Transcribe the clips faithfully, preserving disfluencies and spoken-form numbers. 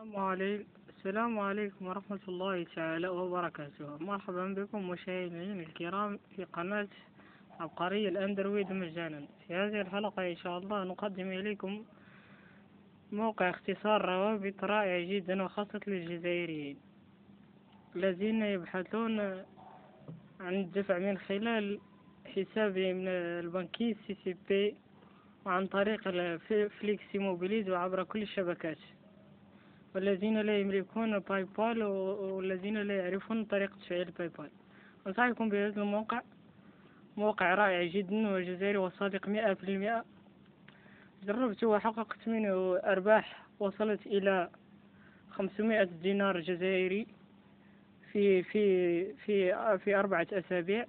السلام عليكم السلام عليكم ورحمة الله تعالى وبركاته. مرحبا بكم مشاهدينا الكرام في قناة عبقري الأندرويد مجانا. في هذه الحلقة إن شاء الله نقدم إليكم موقع اختصار روابط رائع جدا وخاصة للجزائريين الذين يبحثون عن الدفع من خلال حسابهم البنكي سي سي بي وعن طريق الفليكسي موبيليز وعبر كل الشبكات، والذين لا يملكون باي بال والذين لا يعرفون طريقة تفعيل باي بال. أنصحكم بهذا الموقع، موقع رائع جدا وجزائري وصادق مئة في المئة. جربته وحققت منه أرباح وصلت إلى خمسمائة دينار جزائري في في في في أربعة أسابيع.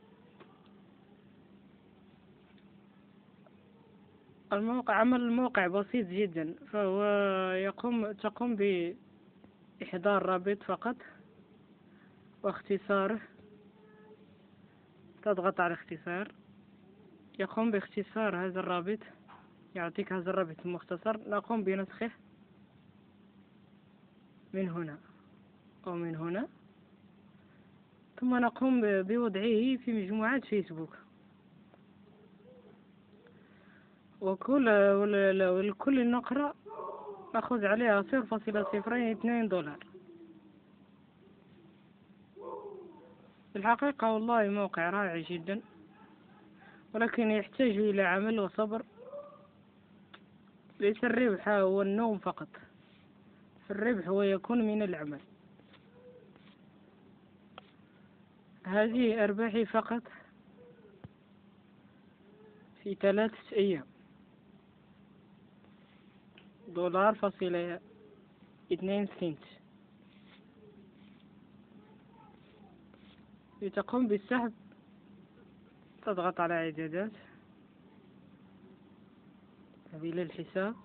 الموقع عمل الموقع بسيط جدا، فهو يقوم تقوم بإحضار رابط فقط واختصاره. تضغط على اختصار، يقوم باختصار هذا الرابط، يعطيك هذا الرابط المختصر. نقوم بنسخه من هنا أو من هنا، ثم نقوم بوضعه في مجموعة فيسبوك، وكل والكل نقرة نأخذ عليها صفر فاصلة صفرين اثنين دولار. في الحقيقة والله موقع رائع جدا، ولكن يحتاج إلى عمل وصبر. ليس الربح هو النوم فقط، الربح هو يكون من العمل. هذه أرباحي فقط في ثلاثة أيام، دولار فاصلة اثنين سنت. لتقوم بالسحب تضغط على إعدادات، إلى الحساب،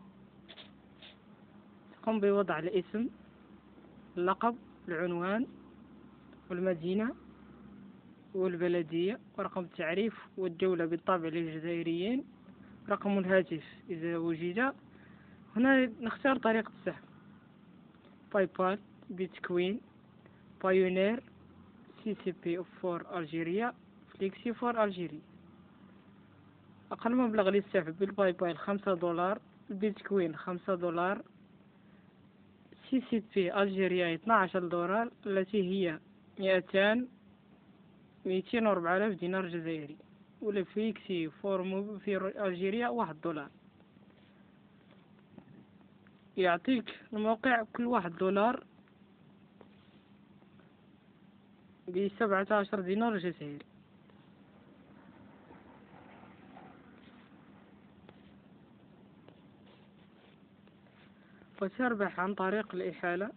تقوم بوضع الاسم، اللقب، العنوان، والمدينة، والبلدية، ورقم التعريف، والدولة بالطبع للجزائريين، رقم الهاتف إذا وجد. هنا نختار طريقة السحب: باي بال، بيتكوين، بايونير، سي سي بي فور ألجيريا، فليكسي فور ألجيريا. أقل مبلغ للسحب بالباي بال خمسة دولار، البيتكوين خمسة دولار، سي سي بي ألجيريا اثنا عشر دولار، التي هي مئتان مئتين وأربعة آلاف دينار جزائري. والفليكسي فور في ألجيريا واحد دولار. يعطيك الموقع كل واحد دولار بسبعة عشر دينار جزائري. وتربح عن طريق الإحالة.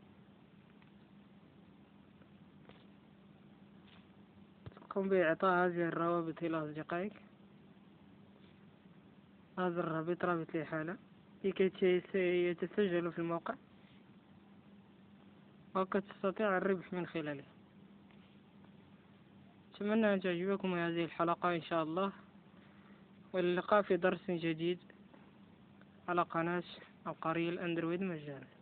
تقوم بإعطاء هذه الروابط إلى أصدقائك. هذا الرابط رابط الإحالة لكي يتسجلوا في الموقع، وقد تستطيع الربح من خلاله. أتمنى أن تعجبكم هذه الحلقة إن شاء الله، واللقاء في درس جديد على قناة عبقري الأندرويد مجانا.